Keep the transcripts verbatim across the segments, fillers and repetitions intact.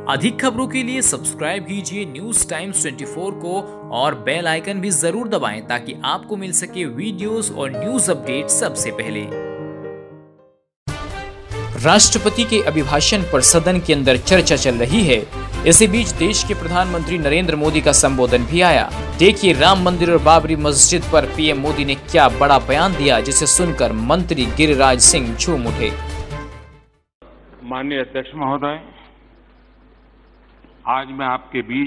अधिक खबरों के लिए सब्सक्राइब कीजिए न्यूज टाइम्स चौबीस को और बेल आइकन भी जरूर दबाएं ताकि आपको मिल सके वीडियोस और न्यूज अपडेट सबसे पहले। राष्ट्रपति के अभिभाषण पर सदन के अंदर चर्चा चल रही है। इसी बीच देश के प्रधानमंत्री नरेंद्र मोदी का संबोधन भी आया। देखिए राम मंदिर और बाबरी मस्जिद पर पीएम मोदी ने क्या बड़ा बयान दिया, जिसे सुनकर मंत्री गिरिराज सिंह झूम उठे। माननीय अध्यक्ष महोदय, आज मैं आपके बीच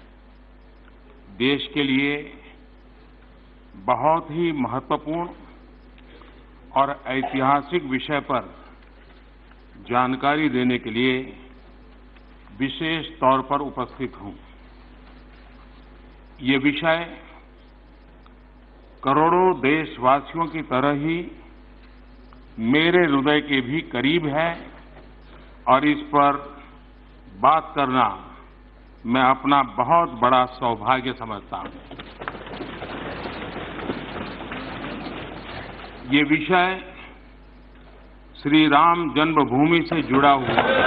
देश के लिए बहुत ही महत्वपूर्ण और ऐतिहासिक विषय पर जानकारी देने के लिए विशेष तौर पर उपस्थित हूं। ये विषय करोड़ों देशवासियों की तरह ही मेरे हृदय के भी करीब है और इस पर बात करना मैं अपना बहुत बड़ा सौभाग्य समझता हूं। ये विषय श्री राम जन्मभूमि से जुड़ा हुआ है।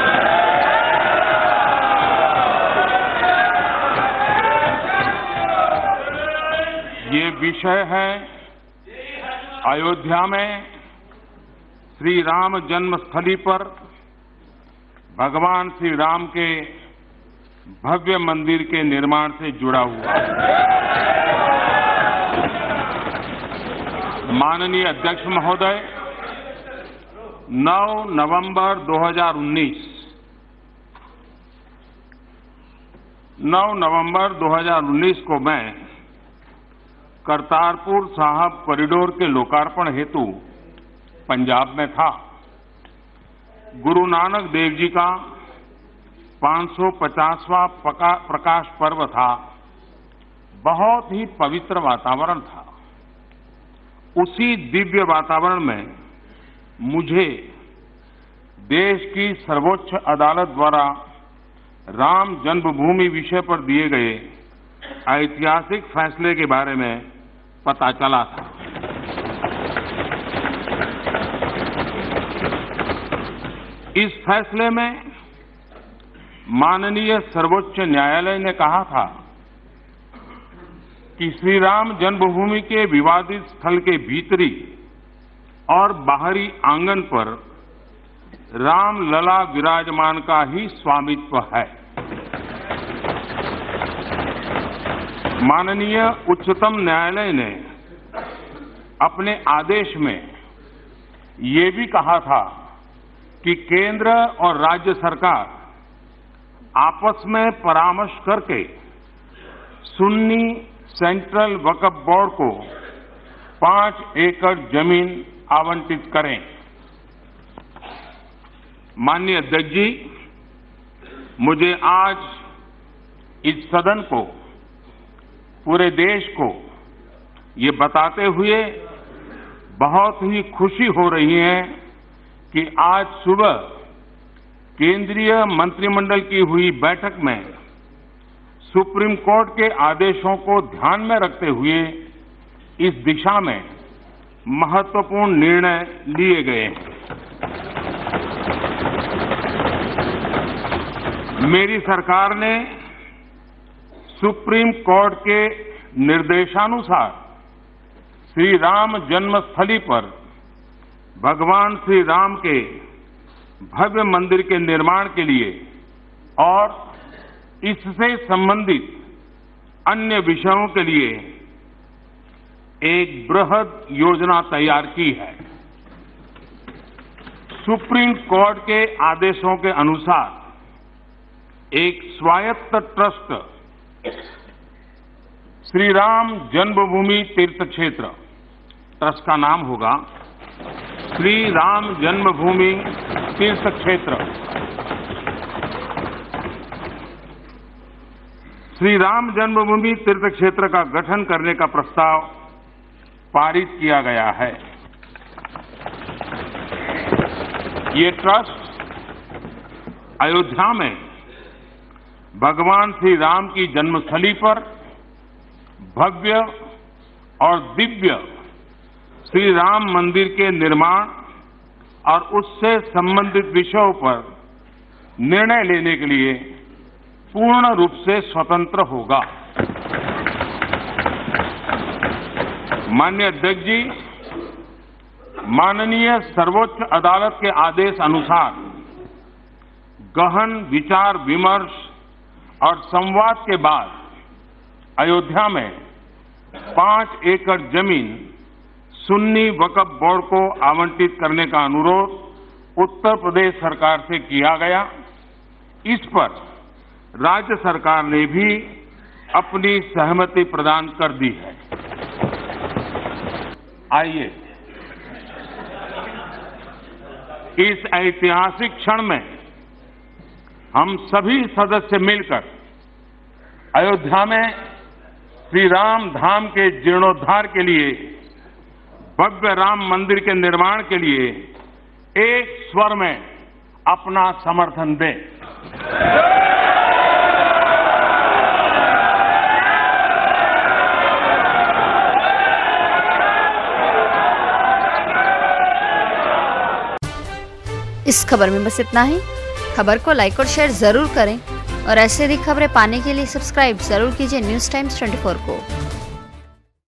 ये विषय है अयोध्या में श्री राम जन्मस्थली पर भगवान श्री राम के भव्य मंदिर के निर्माण से जुड़ा हुआ है। माननीय अध्यक्ष महोदय, नौ नवंबर दो हज़ार उन्नीस नौ नवंबर दो हज़ार उन्नीस को मैं करतारपुर साहिब कॉरिडोर के लोकार्पण हेतु पंजाब में था। गुरु नानक देव जी का पाँच सौ पचासवां प्रकाश पर्व था। बहुत ही पवित्र वातावरण था। उसी दिव्य वातावरण में मुझे देश की सर्वोच्च अदालत द्वारा राम जन्मभूमि विषय पर दिए गए ऐतिहासिक फैसले के बारे में पता चला था। इस फैसले में माननीय सर्वोच्च न्यायालय ने कहा था कि श्री राम जन्मभूमि के विवादित स्थल के भीतरी और बाहरी आंगन पर राम लला विराजमान का ही स्वामित्व है। माननीय उच्चतम न्यायालय ने अपने आदेश में ये भी कहा था कि केंद्र और राज्य सरकार आपस में परामर्श करके सुन्नी सेंट्रल वक्फ बोर्ड को पांच एकड़ जमीन आवंटित करें। माननीय अध्यक्ष जी, मुझे आज इस सदन को, पूरे देश को ये बताते हुए बहुत ही खुशी हो रही है कि आज सुबह केंद्रीय मंत्रिमंडल की हुई बैठक में सुप्रीम कोर्ट के आदेशों को ध्यान में रखते हुए इस दिशा में महत्वपूर्ण निर्णय लिए गए हैं। मेरी सरकार ने सुप्रीम कोर्ट के निर्देशानुसार श्री राम जन्मस्थली पर भगवान श्री राम के भव्य मंदिर के निर्माण के लिए और इससे संबंधित अन्य विषयों के लिए एक बृहद योजना तैयार की है। सुप्रीम कोर्ट के आदेशों के अनुसार एक स्वायत्त ट्रस्ट श्री राम जन्मभूमि तीर्थ क्षेत्र, ट्रस्ट का नाम होगा श्री राम जन्मभूमि तीर्थ क्षेत्र, श्री राम जन्मभूमि तीर्थ क्षेत्र का गठन करने का प्रस्ताव पारित किया गया है। ये ट्रस्ट अयोध्या में भगवान श्री राम की जन्मस्थली पर भव्य और दिव्य श्री राम मंदिर के निर्माण और उससे संबंधित विषयों पर निर्णय लेने के लिए पूर्ण रूप से स्वतंत्र होगा। माननीय अध्यक्ष जी, माननीय सर्वोच्च अदालत के आदेश अनुसार गहन विचार विमर्श और संवाद के बाद अयोध्या में पांच एकड़ जमीन सुन्नी वक्फ बोर्ड को आवंटित करने का अनुरोध उत्तर प्रदेश सरकार से किया गया। इस पर राज्य सरकार ने भी अपनी सहमति प्रदान कर दी है। आइए इस ऐतिहासिक क्षण में हम सभी सदस्य मिलकर अयोध्या में श्री राम धाम के जीर्णोद्धार के लिए, भव्य राम मंदिर के निर्माण के लिए एक स्वर में अपना समर्थन दें। इस खबर में बस इतना ही। खबर को लाइक और शेयर जरूर करें और ऐसे ही खबरें पाने के लिए सब्सक्राइब जरूर कीजिए न्यूज़ टाइम्स चौबीस को।